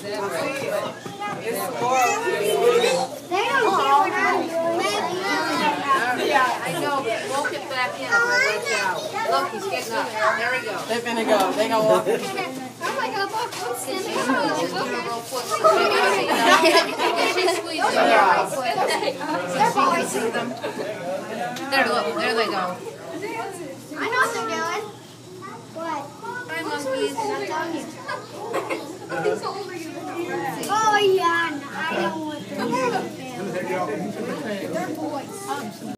It's Laura. They don't care what I'm doing. Yeah, I know, but we'll get back in if I let you out. Look, he's getting up. There we go. They're finna go. They gonna walk. Oh my God, look, I'm standing up. There, look, there they go. I know what they're doing. What? Hi, monkeys. Oh yeah, I know what they're doing. They're boys.